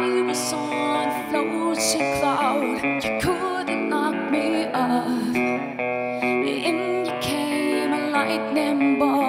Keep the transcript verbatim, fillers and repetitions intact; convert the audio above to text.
I was on a floating cloud. You couldn't knock me off. In you came a lightning bolt.